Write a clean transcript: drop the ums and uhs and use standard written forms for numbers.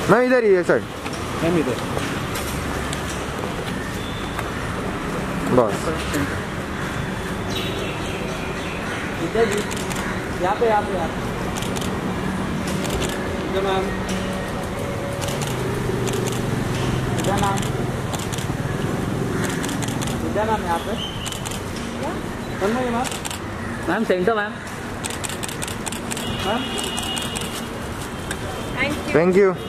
Ma'am इधर ही है sir. Ma'am इधर बस इधर जी, यहाँ पे इधर मैम, इधर मैम यहाँ पे ma'am centre ma'am. Thank you.